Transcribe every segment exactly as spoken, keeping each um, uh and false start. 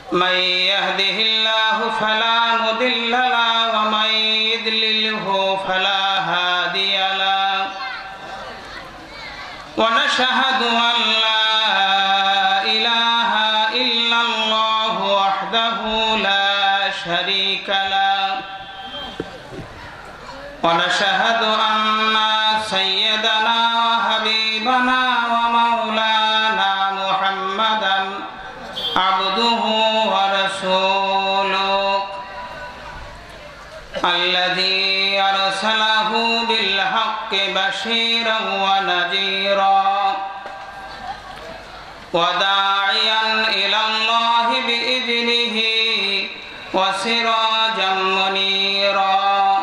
من يهده الله فلا مضل له ومن يضلله فلا هادي له ونشهد أن لا إله إلا الله وحده لا شريك له ونشهد أن سيدنا وحبيبنا ومولانا محمدا عبده ورسوله الذي أرسله بالحق بشيرا ونذيرا وداعيا إلى الله بإذنه وسراجا منيرا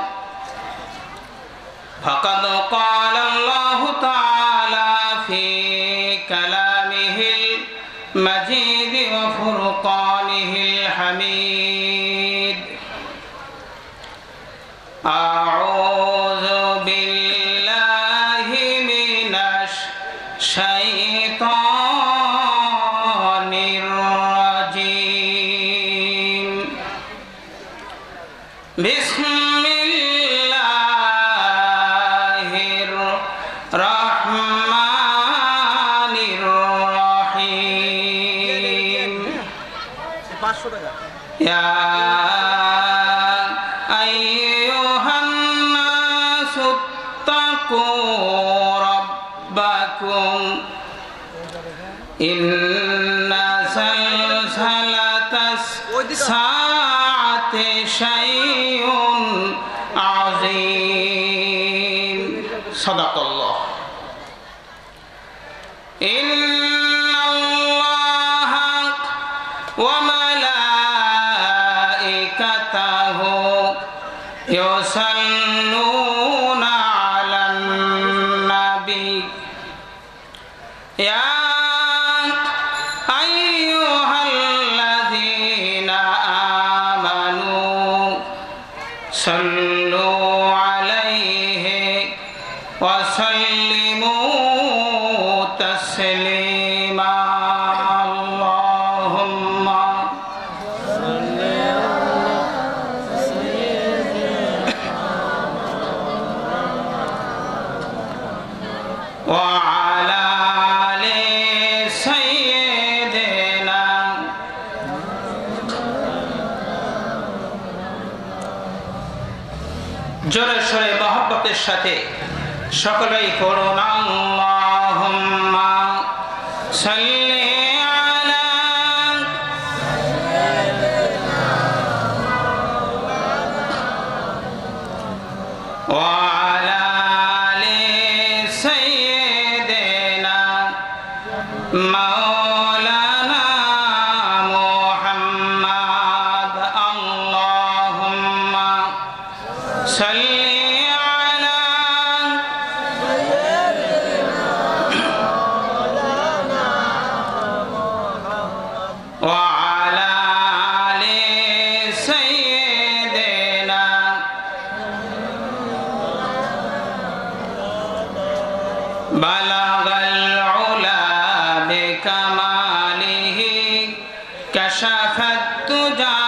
فقد قال الله تعالى في كلامه المجيد وفرقانه الحميد أعوذ بالله من الشيطان الرجيم بسم الله الرحمن الرحيم يا أيها الناس اتقوا ربكم إن زلزلة الساعة شيء عظيم صدق الله إن الله وملائكته يصلون على النبي يا أيها الذين آمنوا صلوا عليه وسلموا تسليما اللهم صل على سيدنا وعلى آل سيدنا জোরে সোরে মহব্বতের সাথে সকলেই পড়ুন আল্লাহুম্মা সাল্লি আলা ওয়া আলা আলি সাইয়্যিদিনা মাওলানা মুহাম্মদ আল্লাহুম্মা সাল্লি وعلى آل سيدنا بلغ العلا بكماله كشف الدجى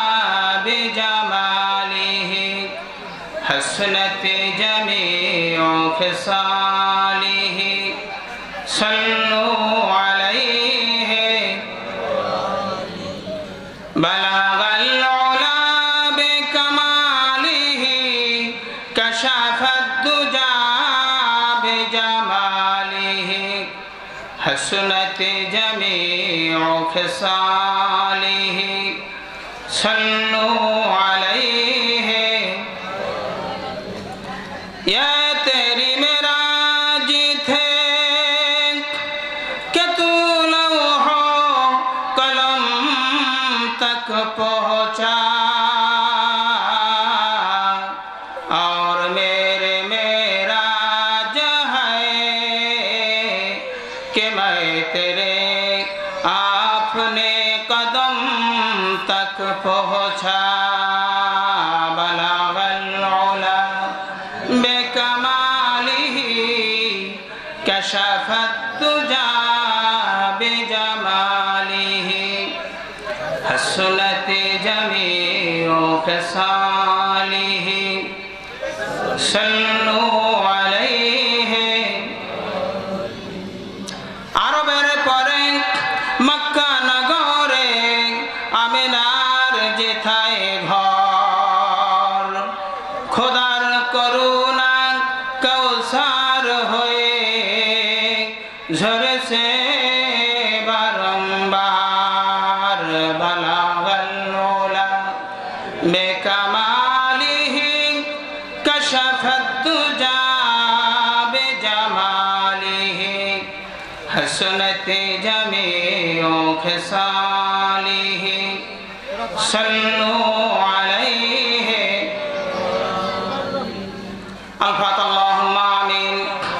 بجماله حسنت جميع خصاله صلوا عليه بلغ العلا بكماله كشف الدجى بجماله حسنت جميع خصاله صلوا عليه يا تیری معراج تھے کہ تو لوح قلم تک پہنچا اور میرے معراج ہے کہ میں تیرے اپنے قدم تک پہنچا بلغ العلا بکمالہ کشف الدجى بجمالہ حسنت جميع خصاله صلوا عليه আরবের পরে মক্কা নগরে আমিনার যেথায় ঘর খোদার করুণা কৌসার হয়ে ঝরেছে বারংবার বালাগাল উলা বেকামালিহি কাশাফাত দুজা বেজামালিহি حسنت جميع خصاله صلوا عليه الفاتحة اللهم آمين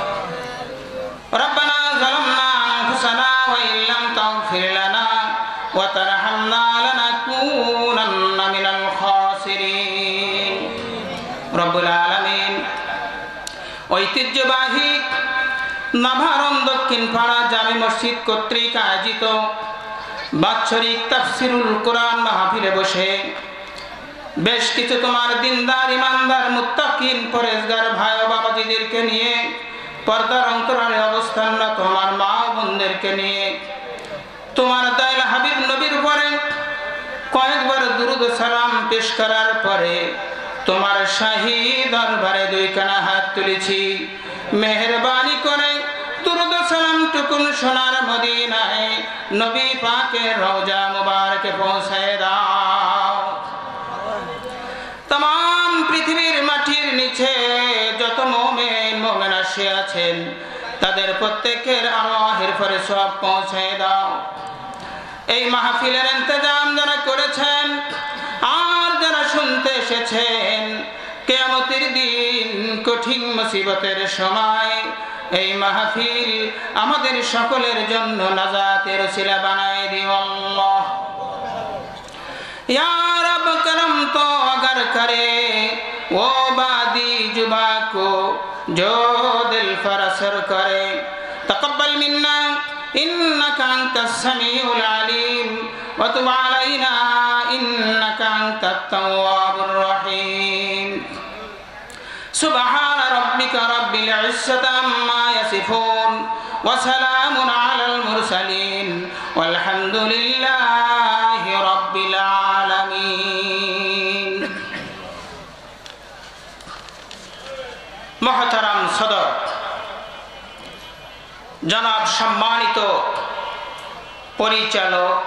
ربنا ظلمنا أنفسنا وإن لم تغفر لنا وترحمنا لنكونن من الخاسرين رب العالمين ঐতিহ্যবাহী নাভারণ দক্ষিণ পাড়া জামে মসজিদ কর্তৃক আয়োজিত বাৎসরিক তাফসিরুল কোরআন মাহফিলে বসে বেশ কিছু তোমার দিনদার ইমানদার মুত্তাকিন পরেজগার ভাই ও বাবাজিদেরকে নিয়ে পর্দার অন্তরালে অবস্থান তোমার মা ও বোনদেরকে নিয়ে তোমার দয়াল হাবিব নবীর উপরে কয়েকবার দুরূদ ও সালাম পেশ করার পরে তোমার শাহী দরবারে দুই কানা হাত তুলেছি মেহেরবানি করে দুরূদ ও সালাম টুকুন সোনার মদিনায় নবী পাকের রওজা মুবারকে পৌঁছায় দাও। तमाम পৃথিবীর মাটির নিচে যত মুমিন মুমিনা আছেন তাদের প্রত্যেকের আরওয়াহের পরে সওয়াব পৌঁছায় দাও। এই মাহফিলের ইন্তজাম যারা করেছেন আর যারা শুনতে এসেছেন কিয়ামতের দিন কঠিন মুসিবতের সময় এই মাহফিল আমাদের সকলের জন্য নাজাতের ওসিলা বানায় দিও আল্লাহ। या रब करम तो अगर करे वो बादी जुबा को जो दिल पर असर करे तकब्बल मिन्ना इन्नका अंतस समीउल अलीम व तुब अलैना इन्नका अंतत तव्वाबुर रहीम। सुब्हान रब्बिका रब्बिल इज्जति अम्मा यसिफून व सलामुन अलल मुरसलीन वल्हम्दुलिल्लाहि रब्बिल आलामीन। मोहतरम सदर जनाब सम्मानित परिचालक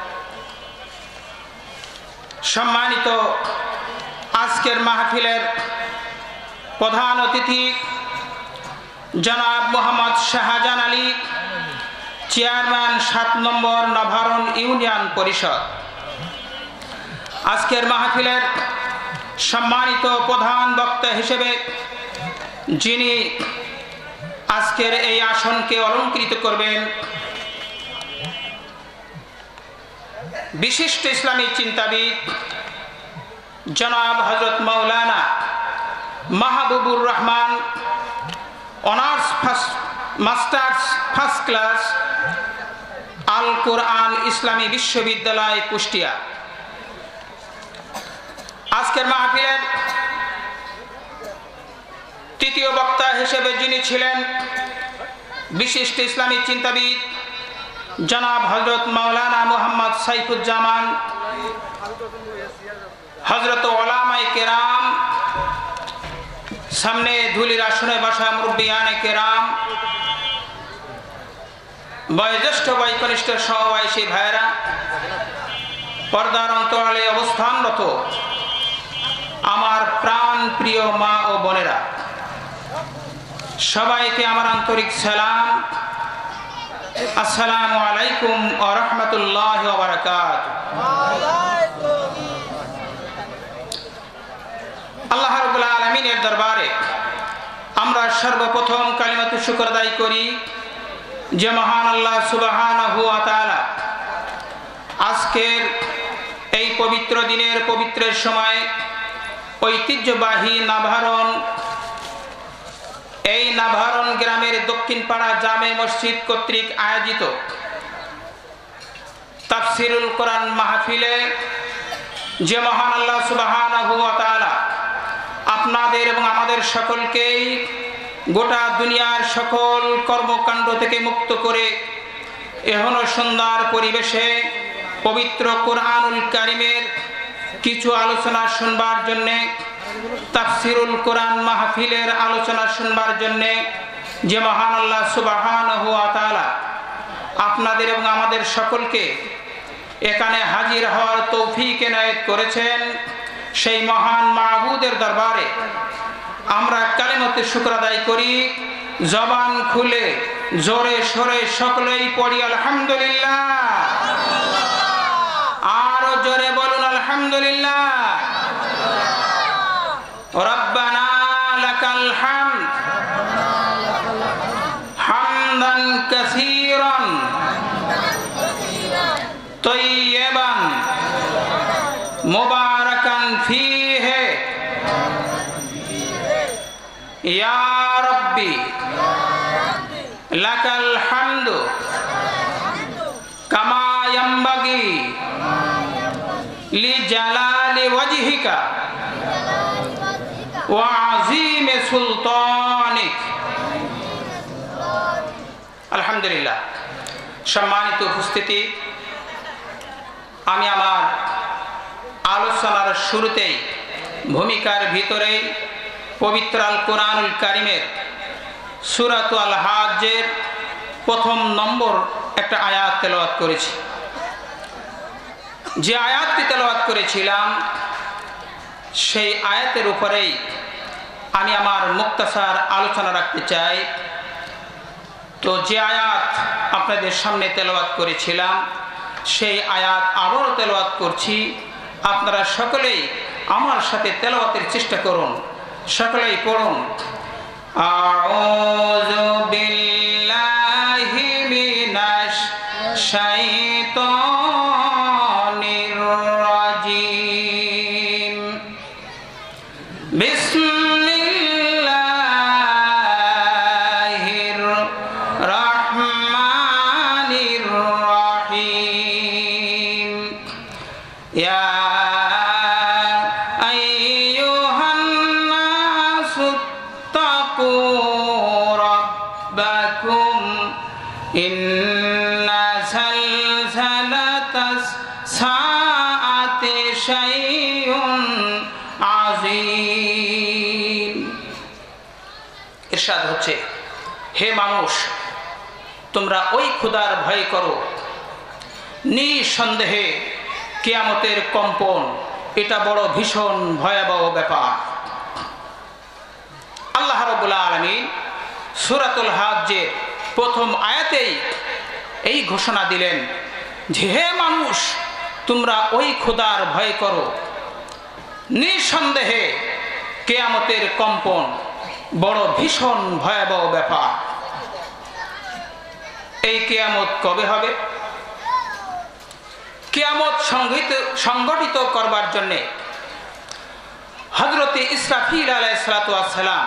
सम्मानित आजकेर महफिलेर प्रधान अतिथि जनाब मोहम्मद शाहजान आली চেয়ারম্যান সাত নম্বর নাভারণ ইউনিয়ন পরিষদ আজকের মাহফিলের সম্মানিত প্রধান বক্তা হিসেবে যিনি আজকের এই আসনকে অলংকৃত করবেন বিশিষ্ট ইসলামী চিন্তাবিদ জনাব হযরত মাওলানা Mahbubur Rahman honours first masters first class Al Quran ইসলামী বিশ্ববিদ্যালয় কুষ্টিয়া। আজকের মাহফিলের তৃতীয় বক্তা হিসেবে যিনি ছিলেন বিশিষ্ট ইসলামী চিন্তাবিদ জনাব হযরত মাওলানা মুহাম্মদ সাইফুজ্জামান হযরত ওলামায়ে কেরাম সামনে ধুলির আসনে বসা মুরব্বিয়ানে কেরাম বয়োজ্যেষ্ঠ বয়কনিষ্ঠ সহবাসী ভাইরা পর্দার অন্তরালে অবস্থানরত আমার প্রাণ প্রিয় মা ও বোনেরা সবাইকে আমার আন্তরিক সালাম আসসালামু আলাইকুম ওয়া রাহমাতুল্লাহি ওয়া বারাকাতুহু। আল্লাহ রাব্বুল আলামিনের দরবারে আমরা সর্বপ্রথম কালিমাতু শুকর আদায় করি যে মহান আল্লাহ সুবহানাহু ওয়া তাআলা আজকের এই পবিত্র দিনের পবিত্রের সময় ঐতিহ্যবাহী নাভারণ এই নাভারণ গ্রামের দক্ষিণ পাড়া জামে মসজিদ কর্তৃক আয়োজিত তাফসিরুল কোরআন মাহফিলে যে মহান আল্লাহ সুবহানাহু ওয়া তাআলা আপনাদের এবং আমাদের সকলকেই গোটা দুনিয়ার সকল কর্মকাণ্ড থেকে মুক্ত করে এহন সুন্দর পরিবেশে পবিত্র কোরআনুল কারীমের কিছু আলোচনা শুনবার জন্য, তাফসিরুল কোরআন মাহফিলের আলোচনা শুনবার জন্য যে মহান আল্লাহ সুবহানাহু ওয়া তাআলা আপনাদের এবং আমাদের সকলকে এখানে হাজির হওয়ার তৌফিক এনায়েত করেছেন, সেই মহান মাবুদের দরবারে আমরা কালিমাতে শুকর আদায় করি। জবান খুলে জোরে সরে সকলেই পড়ি আলহামদুলিল্লাহ। আরো জোরে বলুন আলহামদুলিল্লাহ। রব্বানা লাকাল হামদ হামদান কাসীরান তয়্যিবান মুবারাকান ফীহি ইয়া রাব্বি লাকাল হামদু কামা ইয়ানবাগি লিজালালি ওয়াজহিকা ওয়া আযীমি সুলতানিক। আলহামদুলিল্লাহ। সম্মানিত উপস্থিতি, আমি আমার আলোচনার শুরুতেই ভূমিকার ভিতরেই পবিত্র আল কোরআনুল কারীমের সূরাত আল হাজ্জের প্রথম নম্বর একটা আয়াত তেলাওয়াত করেছি। যে আয়াতটি তেলাওয়াত করেছিলাম সেই আয়াতের উপরেই আমি আমার মুক্তাসার আলোচনা রাখতে চাই। তো যে আয়াত আপনাদের সামনে তেলাওয়াত করেছিলাম সেই আয়াত আবারও তেলাওয়াত করছি। আপনারা সকলেই আমার সাথে তেলাওয়াতের চেষ্টা করুন, সকলেই পড়ুন। আউযু বিল্লাহি মিনাশ শাইতানির রাজীম। বিসমিল্লাহির রাহমানির রাহিম। ইয়া ইন্না সালসালাতাস সাআতি শাইউন আযীম। ইরশাদ হচ্ছে, হে মানুষ, তোমরা ওই খোদার ভয় করো, নিঃসন্দেহে কিয়ামতের কম্পন এটা বড় ভীষণ ভয়াবহ ব্যাপার। আল্লাহ রাব্বুল আলামিন সূরাতুল হাজ্জের প্রথম আয়াতেই এই ঘোষণা দিলেন যে হে মানুষ, তোমরা ওই খোদার ভয় করো, নিঃসন্দেহে কিয়ামতের কম্পন বড় ভীষণ ভয়াবহ ব্যাপার। এই কিয়ামত কবে হবে? কিয়ামত সংগঠিত করবার জন্য হযরতে ইসরাফিল আলাইহিস সালাতু ওয়াস সালাম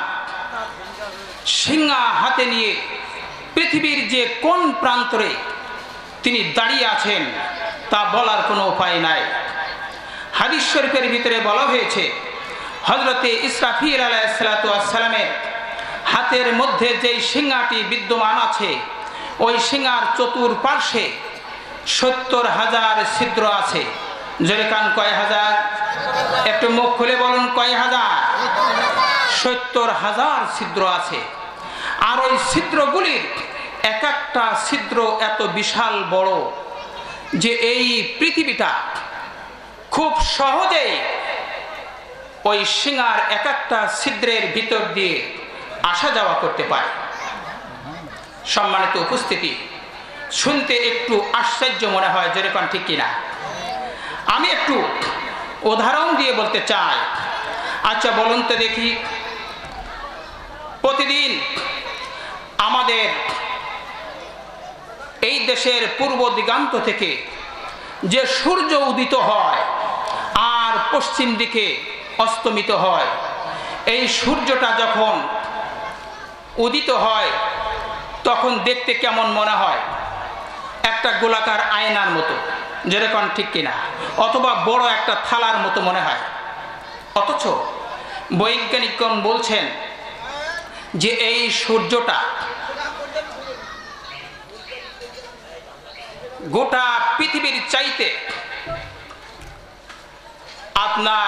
সিংহা হাতে নিয়ে পৃথিবীর যে কোন প্রান্তরে তিনি দাঁড়িয়ে আছেন তা বলার কোনো উপায় নাই। হাদিস শরীফের ভিতরে বলা হয়েছে, হযরতে ইসরাফিল আলাইহিস সালাতু ওয়াস সালামের হাতের মধ্যে যেই সিংহাটি বিদ্যমান আছে ওই সিংহার চতুর্পার্শ্বে সত্তর হাজার ছিদ্র আছে। জোরে কান, কয় হাজার? একটু মুখ খুলে বলুন, কয় হাজার? সত্তর হাজার ছিদ্র আছে। আর ওই ছিদ্রগুলির এক একটা ছিদ্র এত বিশাল বড় যে এই পৃথিবীটা খুব সহজেই ওই সিংহার এক একটা ছিদ্রের ভিতর দিয়ে আসা যাওয়া করতে পারে। সম্মানিত উপস্থিতি, শুনতে একটু আশ্চর্য মনে হয়, যেরকম ঠিক কিনা? আমি একটু উদাহরণ দিয়ে বলতে চাই। আচ্ছা বলুন তো দেখি, প্রতিদিন আমাদের এই দেশের পূর্ব দিগান্ত থেকে যে সূর্য উদিত হয় আর পশ্চিম দিকে অস্তমিত হয়, এই সূর্যটা যখন উদিত হয় তখন দেখতে কেমন মনে হয়? একটা গোলাকার আয়নার মতো, যেরকম ঠিক কিনা, অথবা বড় একটা থালার মতো মনে হয়। অথচ বৈজ্ঞানিকগণ বলছেন যে এই সূর্যটা গোটা পৃথিবীর চাইতে আপনার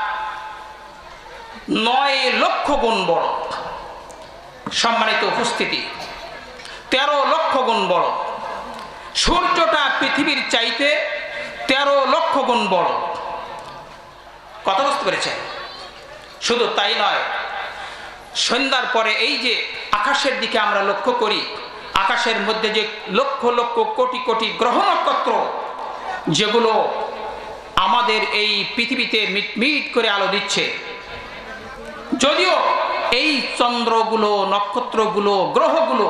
নয় লক্ষ গুণ বড়। সম্মানিত উপস্থিতি, তেরো লক্ষ গুণ বড়। সূর্যটা পৃথিবীর চাইতে তেরো লক্ষ গুণ বড়। কথা বুঝতে পেরেছেন? শুধু তাই নয়, সন্ধ্যার পরে এই যে আকাশের দিকে আমরা লক্ষ্য করি, আকাশের মধ্যে যে লক্ষ লক্ষ কোটি কোটি গ্রহ নক্ষত্র যেগুলো আমাদের এই পৃথিবীতে মিটমিট করে আলো দিচ্ছে, যদিও এই চন্দ্রগুলো, নক্ষত্রগুলো, গ্রহগুলো,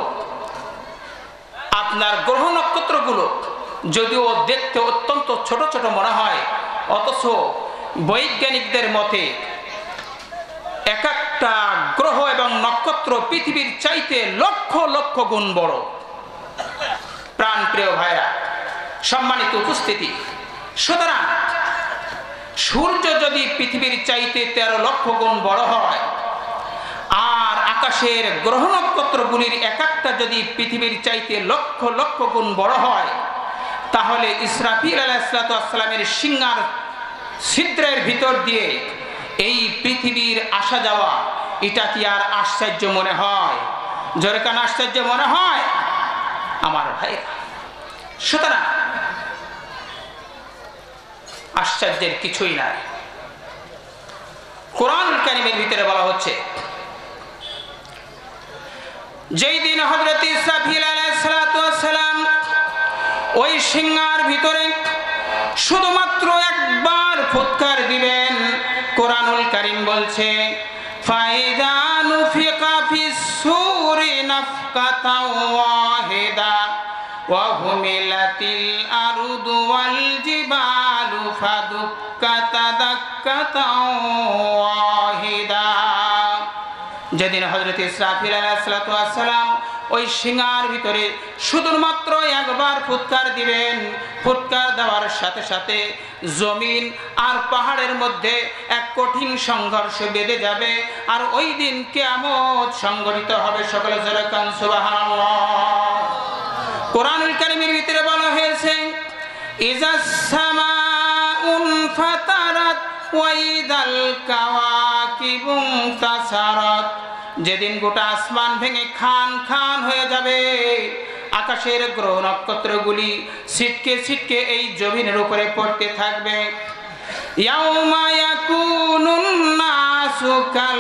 আপনার গ্রহ নক্ষত্রগুলো যদিও দেখতে অত্যন্ত ছোট ছোট মনে হয়, অথচ বৈজ্ঞানিকদের মতে এক একটা গ্রহ এবং নক্ষত্র পৃথিবীর চাইতে লক্ষ লক্ষ গুণ বড়। প্রাণ প্রিয় ভাইরা, সম্মানিত উপস্থিতি, সুতরাং সূর্য যদি পৃথিবীর চাইতে তেরো লক্ষ গুণ বড় হয়, আর আকাশের গ্রহ নক্ষত্রগুলির এক একটা যদি পৃথিবীর চাইতে লক্ষ লক্ষ গুণ বড় হয়, তাহলে ইসরাফিল আলাইহিস সালামের সিংহার ছিদ্রের ভিতর দিয়ে এই পৃথিবীর আসা যাওয়া, এটা কি আর আশ্চর্য মনে হয়? জোরে কান আশ্চর্য মনে হয় আমার ভাই? সুতরাং আশ্চর্যের কিছুই নাই। কোরআনুল কারীমের ভিতরে বলা হচ্ছে, যেই দিন হযরত ইসরাফিল আলাইহিস সালাম ওই সিংহার ভিতরে শুধুমাত্র একবার ফুৎকার দিবেন, কোরআনুল কারীম বলছে, ফাইযা নুফিকা ফিস সূরি নাফকাতাও ওয়াহিদা ওয়া হুমিলাতিল আরদু ওয়াল জিবালু ফাদুক্কাতা দাক্কাতাও ওয়াহিদা। যেদিন হযরত ইসরাফিল আলাইহিস সালাম ওই সিংহার ভিতরে শুধুমাত্র একবার ফুৎকার দিবেন, ফুৎকার দেওয়ার সাথে সাথে জমিন আর পাহাড়ের মধ্যে এক কঠিন সংঘর্ষ বেঁধে যাবে, আর ওই দিন কিয়ামত সংঘটিত হবে। সকলে জোরে কান সুবহানাল্লাহ। কোরআনুল কারীমের ভিতরে বলা হয়েছে, ইজাস সামাউন ফাতারাত ওয়া ইদাল কাওয়াকিবু তাসারাত। যেদিন গোটা আসমান ভেঙে খান খান হয়ে যাবে, আকাশের গ্রহ নক্ষত্রগুলি ছিটকে ছিটকে এই জমিনের উপরে পড়তে থাকবে। ইয়াউমা ইয়াকুনুন নাসু কাল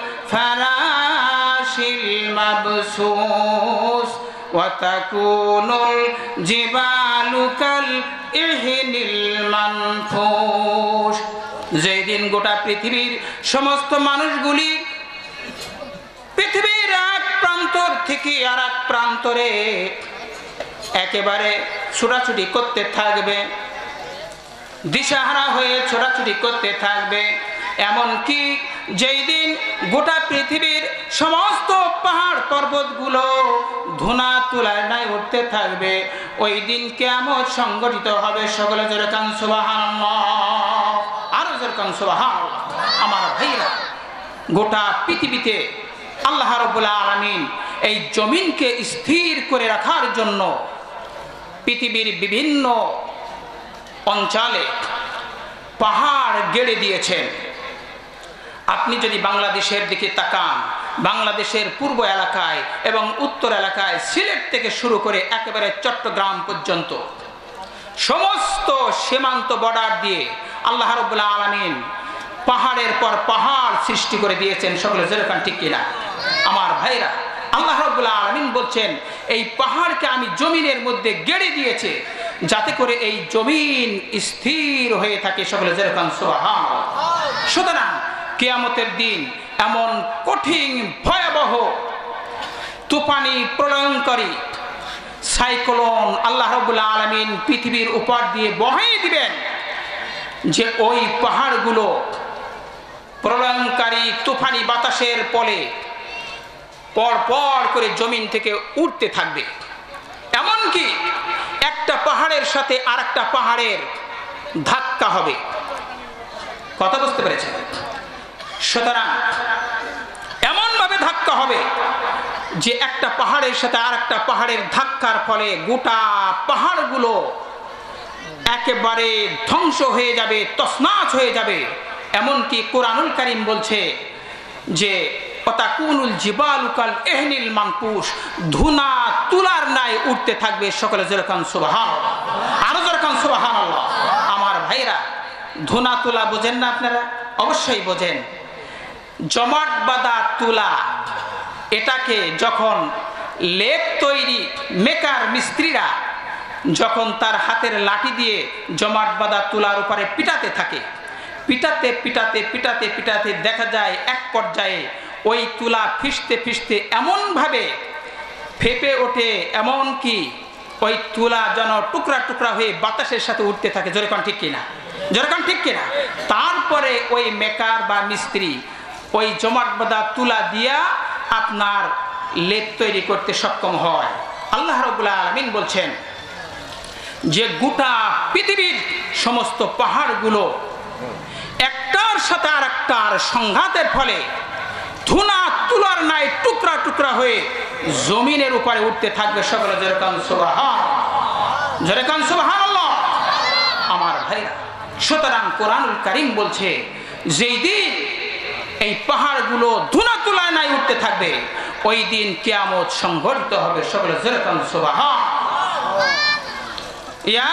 ফারাশিল মাবসুস ওয়া তাকুনুল জিবালু কাল ইহনিল মানফুস। যেদিন গোটা পৃথিবীর সমস্ত মানুষগুলি পৃথিবীর এক প্রান্তর থেকে আর এক প্রান্তরে একেবারে ছোটাছুটি করতে থাকবে, দিশাহারা হয়ে ছোটাছুটি করতে থাকবে। এমনকি যেই দিন গোটা পৃথিবীর সমস্ত পাহাড় পর্বতগুলো ধুনা তুলার নাই উঠতে থাকবে, ওই দিন কিয়ামত সংঘটিত হবে। সকলে জোরে কান সুবহানাল্লাহ, আরো জোরে কান সুবহানাল্লাহ। আমার ভাইরা, গোটা পৃথিবীতে আল্লাহ রাব্বুল আলামিন এই জমিনকে স্থির করে রাখার জন্য পৃথিবীর বিভিন্ন অঞ্চলে পাহাড় গেড়ে দিয়েছেন। আপনি যদি বাংলাদেশের দিকে তাকান, বাংলাদেশের পূর্ব এলাকায় এবং উত্তর এলাকায়, সিলেট থেকে শুরু করে একেবারে চট্টগ্রাম পর্যন্ত সমস্ত সীমান্ত বর্ডার দিয়ে আল্লাহ রাব্বুল আলামিন পাহাড়ের পর পাহাড় সৃষ্টি করে দিয়েছেন। সকলে যেরকম ঠিক কিনা আমার ভাইরা? আল্লাহ রাব্বুল আলামিন বলছেন, এই পাহাড়কে আমি জমিনের মধ্যে গেড়ে দিয়েছি যাতে করে এই জমিন স্থির হয়ে থাকে। সকলে যেরকম সুবহানাল্লাহ। সুতরাং কিয়ামতের দিন এমন কঠিন ভয়াবহ তুফানি প্রলয়ঙ্করী সাইক্লোন আল্লাহ রাব্বুল আলামিন পৃথিবীর উপর দিয়ে বহিয়ে দিবেন, যে ওই পাহাড়গুলো প্রলয়ঙ্করী তুফানি বাতাসের ফলে পর পর করে জমিন থেকে উঠতে থাকবে। এমনকি একটা একটা পাহাড়ের সাথে আরেকটা পাহাড়ের ধাক্কা হবে। কথা বুঝতে পেরেছেন? সুতরাং এমন ভাবে ধাক্কা হবে যে একটা পাহাড়ের সাথে আরেকটা পাহাড়ের ধাক্কার ফলে গোটা পাহাড়গুলো একেবারে ধ্বংস হয়ে যাবে, তছনছ হয়ে যাবে। এমনকি কোরআনুল কারীম বলছে যে অতাকুনুল জিবালু কাল ইহনিল মানকুশ, ধুনা তুলার ন্যায় উঠতে থাকবে। সকলে জোরে কান সুবহানাল্লাহ, আরো জোরে কান সুবহানাল্লাহ। আমার ভাইরা, ধুনা তুলা বোঝেন না আপনারা? অবশ্যই বোঝেন। জমাট বাঁধা তুলা, এটাকে যখন লেপ তৈরি মেকার মিস্ত্রিরা যখন তার হাতের লাঠি দিয়ে জমাট বাঁধা তুলার উপরে পিটাতে থাকে, পিটাতে পিটাতে পিটাতে পিটাতে দেখা যায় এক পর্যায়ে ওই তুলা ফিসতে ফিসতে এমন ভাবে ফেপে ওঠে, এমন কি ওই তুলা যেন টুকরা টুকরা হয়ে বাতাসের সাথে উঠতে থাকে। যেরকম ঠিক কিনা? যেরকম ঠিক কিনা? তারপরে ওই মেকার বা মিস্ত্রি ওই জমাট বাঁধা তুলা দিয়া আপনার লেপ তৈরি করতে সক্ষম হয়। আল্লাহ রাব্বুল আলামিন বলছেন যে গোটা পৃথিবীর সমস্ত পাহাড়গুলো একটার সাথে আর একটার সংঘাতের ফলে ধুনা তুলার ন্যায় টুকরা টুকরা হয়ে জমিনের উপরে উঠতে থাকবে। সকলে যেরকম সুবহান, যেরকম সুবহানাল্লাহ। আমার ভাইরা, সুতরাং কোরআনুল কারীম বলছে যেই দিন এই পাহাড়গুলো ধুনা তুলার ন্যায় উঠতে থাকবে, ওই দিন কিয়ামত সংঘটিত হবে। সকলে যেরকম সুবহান। ইয়া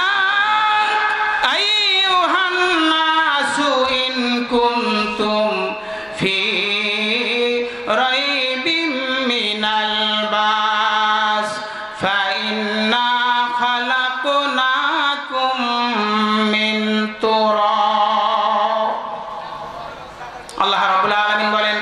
আইয়ুহান নাসু ইন কুনতুম ফি রাইবিম মিনাল বাস ফাইন্না খালাকনাকুম মিন তুরাব। আল্লাহ রাব্বুল আলামিন বলেন,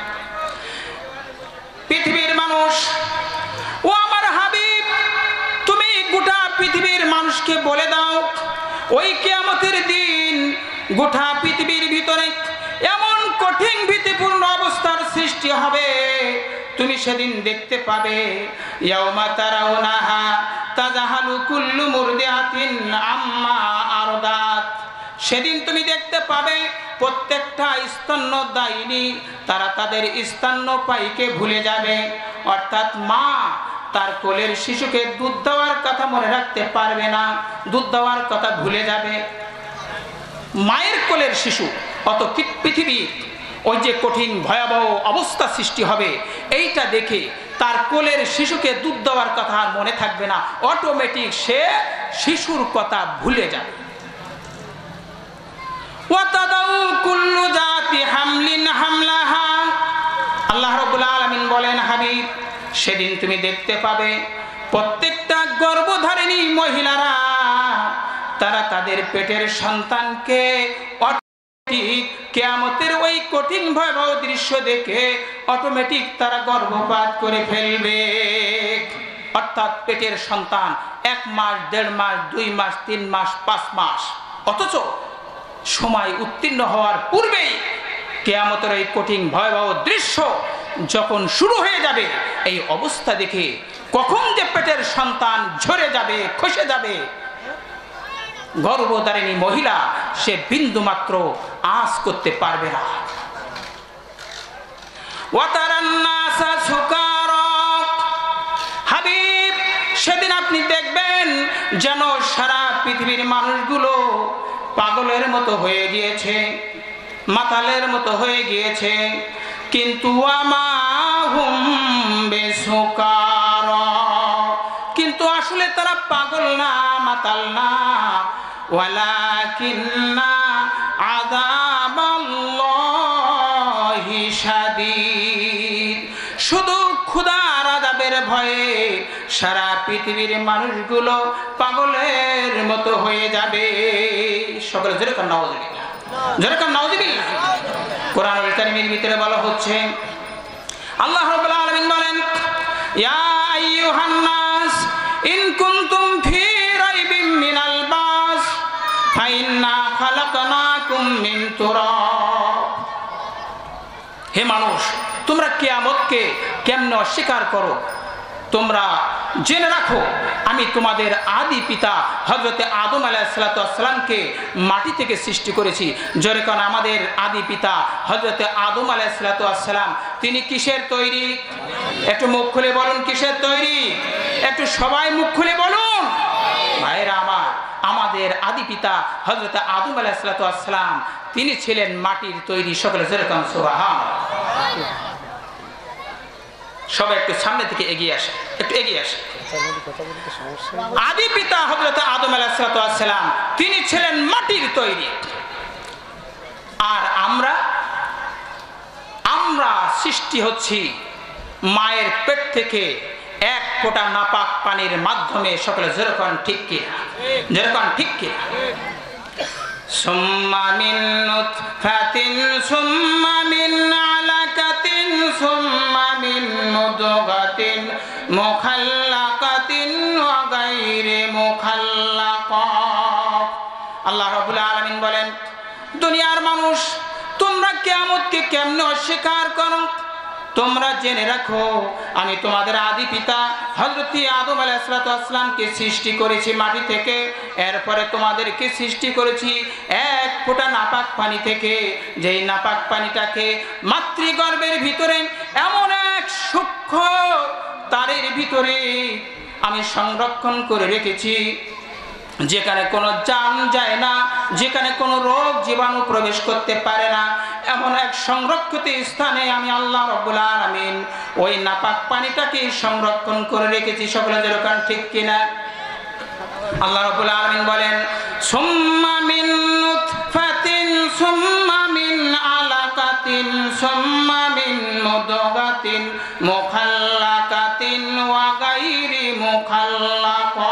পৃথিবীর মানুষ, ও আমার হাবিব, তুমি গোটা পৃথিবীর মানুষকে বলে দাও, ওই কিয়ামতের দিন গোটা পৃথিবীর ভিতরে এমন কঠিন ভীতিপূর্ণ অবস্থার সৃষ্টি হবে, তুমি সেদিন দেখতে পাবে। ইয়াউমা তারাউনাহা তাজাহালু কুল্লু মুরদিআতিন আম্মা আরদাত। সেদিন তুমি দেখতে পাবে প্রত্যেকটা স্তন্যদায়িনী তারা তাদের স্তন্যপায়ীকে ভুলে যাবে। অর্থাৎ মা তার কোলের শিশুকে দুধ দেওয়ার কথা মনে রাখতে পারবে না, দুধ দেওয়ার কথা ভুলে যাবে। মায়ের কোলের শিশু, অত পৃথিবীর ওই যে কঠিন ভয়াবহ অবস্থা সৃষ্টি হবে, এইটা দেখে তার কোলের শিশুকে দুধ দেওয়ার কথা আর মনে থাকবে না, অটোমেটিক সে শিশুর কথা ভুলে যাবে। আল্লাহ রাব্বুল আলামিন বলেন, হাবিব, সেদিন তুমি দেখতে পাবে প্রত্যেকটা গর্ভধারিণী মহিলারা তারা তাদের পেটের সন্তানকে অটোমেটিক কিয়ামতের ওই কঠিন ভয়াবহ দৃশ্য দেখে অটোমেটিক তারা গর্ভপাত করে ফেলবে। অর্থাৎ পেটের সন্তান এক মাস, দেড় মাস, দুই মাস, তিন মাস, পাঁচ মাস, অথচ সময় উত্তীর্ণ হওয়ার পূর্বেই কিয়ামতের এই কঠিন ভয়াবহ দৃশ্য যখন শুরু হয়ে যাবে, এই অবস্থা দেখে কখন যে পেটের সন্তান ঝরে যাবে, খসে যাবে, গর্ভধারিণী মহিলা সে বিন্দু মাত্র আঁচ করতে পারবে না। হাবিব, সেদিন আপনি দেখবেন যেন সারা পৃথিবীর মানুষগুলো পাগলের মতো হয়ে গিয়েছে, মাতালের মতো হয়ে গিয়েছে, কিন্তু কিন্তু আসলে তারা পাগল না, মাতাল না। ওয়ালাকিন্না আযাবাল্লাহি শাদীদ। শুধু খোদার আযাবের ভয়ে সারা পৃথিবীর মানুষগুলো পাগলের মতো হয়ে যাবে। সকলে জোরে কান নাউযুবিল্লাহ, জোরে কান নাউযুবিল্লাহ। কোরআনুল কারীমের ভিতরে বলা হচ্ছে, আল্লাহ রাব্বুল আলামিন বলেন, ইয়া আইয়ুহান নাস ইন কুনতুম ফি রাইবিম মিনাল বাস ফাইন্না খালাকনাকুম মিন তুরাব। হে মানুষ, তোমরা কিয়ামতকে কেমনে অস্বীকার করো? তোমরা জেনে রাখো আমি তোমাদের আদি পিতা হযরত আদম আলাইহিস সালাতু ওয়াস সালামকে মাটি থেকে সৃষ্টি করেছি। জোরে কোন আমাদের আদি পিতা হযরত আদম আলাইহিস সালাতু ওয়াস সালাম তিনি কিসের তৈরি? একটু মুখ খুলে বলুন কিসের তৈরি? একটু সবাই মুখ খুলে বলুন। ভাইরা আমার, আমাদের আদি পিতা হযরত আদম আলাইহিস সালাতু ওয়াস সালাম তিনি ছিলেন মাটির তৈরি। সকলে জোরে কোন সুবহানাল্লাহ। সবাই একটু সামনে থেকে এগিয়ে আসে, একটু এগিয়ে আসে। আদি পিতা হযরত আদম আলাইহিস সালাতু ওয়াস সালাম তিনি ছিলেন মাটির তৈরি। আর আমরা আমরা সৃষ্টি হচ্ছি মায়ের পেট থেকে এক ফোঁটা নাপাক পানির মাধ্যমে। সকলে যেরকম ঠিক কি যেরকম ঠিক কি সুম্মা মিন নুতফাতিন সুম্মা মিন আলাকাতিন সুম্মা মিন মুদগাতিন মুখাল্লাকাতিন ওয়া গায়রি মুখাল্লাকা। আল্লাহ রাব্বুল আলামিন বলেন, দুনিয়ার মানুষ তোমরা কিয়ামতকে কেমনে অস্বীকার করো? তোমরা জেনে রাখো আমি তোমাদের আদি পিতা হযরত আদম আলাইহিস সালাতু ওয়াস সালামকে সৃষ্টি করেছি মাটি থেকে। এরপরে তোমাদেরকে সৃষ্টি করেছি এক ফোঁটা নাপাক পানি থেকে। যেই নাপাক পানিটাকে মাতৃগর্ভের ভিতরে এমন এক সূক্ষ্ম তারের ভিতরে আমি সংরক্ষণ করে রেখেছি, যেখানে কোনো জান যায় না, যেখানে কোনো রোগ জীবাণু প্রবেশ করতে পারে না। এমন এক সংরক্ষিত স্থানে আমি আল্লাহ রাব্বুল আলামিন ওই নাপাক পানিটাকে সংরক্ষণ করে রেখেছি। সকলে যেরকম ঠিক কিনা? আল্লাহ রাব্বুল আলামিন বলেন, সুম্মা মিন নুতফাতিন সুম্মা মিন আলাকাতিন সুম্মা মিন মুদগাতিন মুখাল্লাকাতিন ওয়া গায়রি মুখাল্লাকা।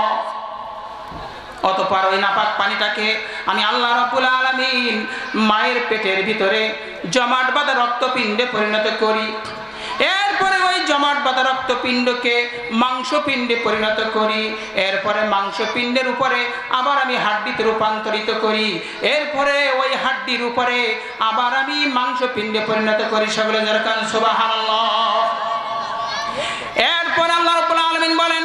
অতঃপর ওই নাপাক পানিটাকে আমি আল্লাহ রাব্বুল আলামিন মায়ের পেটের ভিতরে জমাট বাঁধা রক্তপিণ্ডে পরিণত করি। এরপরে ওই জমাট বাঁধা রক্তপিণ্ডকে মাংসপিণ্ডে পরিণত করি। এরপরে মাংসপিণ্ডের উপরে আবার আমি হাড্ডিতে রূপান্তরিত করি। এরপরে ওই হাড্ডির উপরে আবার আমি মাংসপিণ্ডে পরিণত করি। সকলে যেরকম সুবহানাল্লাহ। এরপর আল্লাহ রাব্বুল আলামিন বলেন,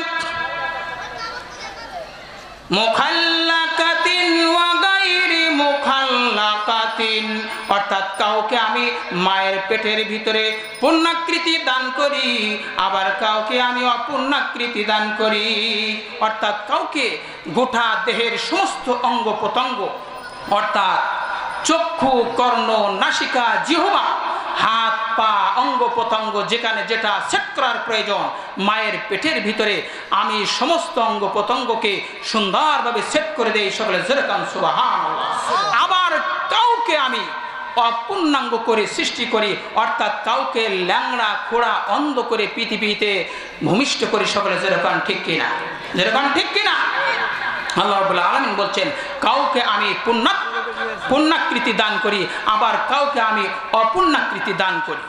মুখাল্লাকাতিন ওয়া গায়রি মুখাল্লাকাতিন, অর্থাৎ কাউকে আমি মায়ের পেটের ভিতরে পূর্ণাকৃতি দান করি, আবার কাউকে আমি অপূর্ণাকৃতি দান করি। অর্থাৎ কাউকে গোটা দেহের সমস্ত অঙ্গ প্রত্যঙ্গ অর্থাৎ চক্ষু, কর্ণ, নাসিকা, জিহ্বা, হাত, পা, অঙ্গ প্রত্যঙ্গ যেখানে যেটা সেট করার প্রয়োজন মায়ের পেটের ভিতরে আমি সমস্ত অঙ্গ প্রত্যঙ্গকে সুন্দরভাবে সেট করে দেই। সকলে যেরকম সুবহানাল্লাহ। আবার কাউকে আমি অপূর্ণাঙ্গ করে সৃষ্টি করি, অর্থাৎ কাউকে ল্যাংড়া খোড়া অন্ধ করে পৃথিবীতে ভূমিষ্ঠ করি। সকলে যেরকম ঠিক কিনা যেরকম ঠিক কিনা আল্লাহ রাব্বুল আলামিন বলছেন, কাউকে আমি পূর্ণা পূর্ণাকৃতি দান করি, আবার কাউকে আমি অপূর্ণাকৃতি দান করি।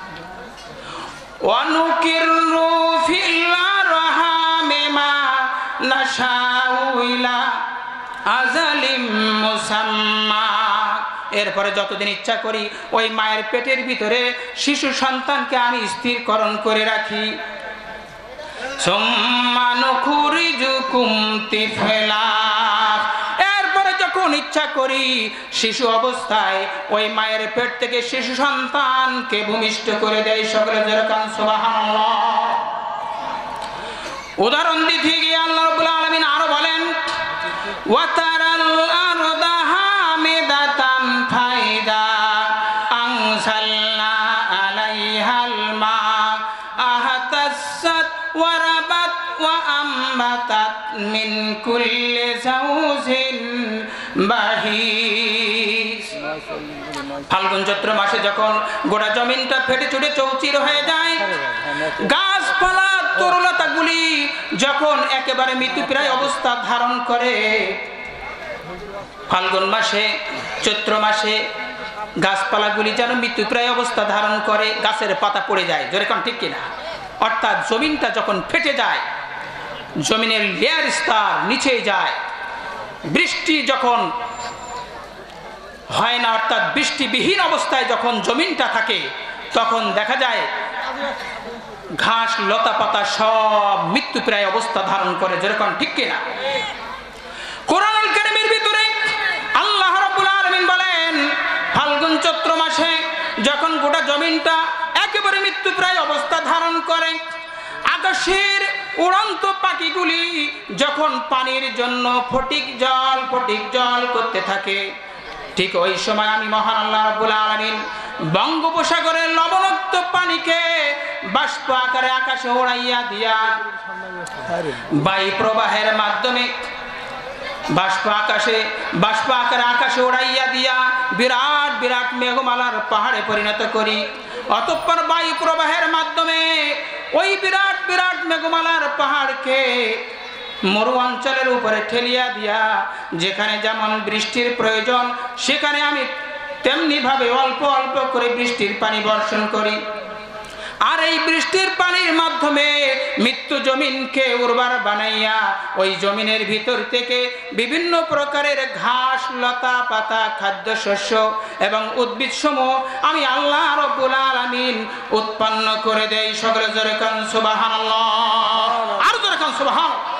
ওয়ানুকিরু ফিল আরহামি মা নাশাউ ইলা আজালিম মুসাম্মা। এরপরে যতদিন ইচ্ছা করি ওই মায়ের পেটের ভিতরে শিশু সন্তানকে আমি স্থিরকরণ করে রাখি। সুম্মা নুখরিজুকুম তিফলা। এরপরে যখন ইচ্ছা করি শিশু অবস্থায় ওই মায়ের পেট থেকে শিশু সন্তানকে ভূমিষ্ঠ করে দেয়। সকলে যেরকম সুবহানাল্লাহ। উদাহরণ দিতে গিয়ে আল্লাহ রাব্বুল আলামিন আরো বলেন, ওয়াতারাল আরদা হামিদাতান ফাইদা আনসালনা আলাইহাল মা আহতাসাত ওয়ারাবাত ওয়া আমবাতাত মিন কুল্লি জাওজিন বাহিস। ফাল্গুন চৈত্র মাসে যখন গোটা জমিনটা ফেটে চুরে চৌচির হয়ে যায়, গাছপালা তরুলতাগুলি যখন একেবারে মৃত্যুপ্রায় অবস্থা ধারণ করে, ফাল্গুন মাসে চৈত্র মাসে গাছপালাগুলি যেন মৃত্যুপ্রায় অবস্থা ধারণ করে, গাছের পাতা পড়ে যায়। যেরকম ঠিক কিনা? অর্থাৎ জমিনটা যখন ফেটে যায়, জমিনের লেয়ার স্তর নিচে যায়, বৃষ্টি যখন হয় না, অর্থাৎ বৃষ্টিবিহীন অবস্থায় যখন জমিনটা থাকে, তখন দেখা যায় ঘাস লতা পাতা সব মৃত্যু প্রায় অবস্থা ধারণ করে, যেরকম ঠিক কিনা? কোরআনুল কারীমের ভিতরে আল্লাহ রাব্বুল আলামিন বলেন ফাল্গুন চৈত্র মাসে যখন গোটা জমিনটা একেবারে মৃত্যু প্রায় অবস্থা ধারণ করে, আকাশের উড়ন্ত পাখিগুলি যখন পানির জন্য ফটিক জল ফটিক জল করতে থাকে, ঠিক ওই সময় আমি মহান আল্লাহ রাব্বুল আলামিন বঙ্গোপসাগরের লবণাক্ত পানিকে বাষ্প আকারে আকাশে উড়াইয়া দিয়া বায়ু প্রবাহের মাধ্যমে বাষ্প আকাশে বাষ্প আকারে আকাশে উড়াইয়া দিয়া বিরাট বিরাট মেঘমালার পাহাড়ে পরিণত করি। অতঃপর বায়ু প্রবাহের মাধ্যমে ওই বিরাট বিরাট মেঘমালার পাহাড়কে মরু অঞ্চলের উপরে ঠেলিয়া দিয়া যেখানে যেমন বৃষ্টির প্রয়োজন সেখানে আমি তেমনি ভাবে অল্প অল্প করে বৃষ্টির পানি বর্ষণ করি। আর এই বৃষ্টির পানির মাধ্যমে মৃত্যু জমিনকে উর্বর বানাইয়া ওই জমিনের ভিতর থেকে বিভিন্ন প্রকারের ঘাস লতা পাতা খাদ্যশস্য এবং উদ্ভিদ সমূহ আমি আল্লাহ রাব্বুল আলামিন উৎপন্ন করে দেই। সকলে জোরে কান সুবহানাল্লাহ, আর জোরে কান সুবহানাল্লাহ।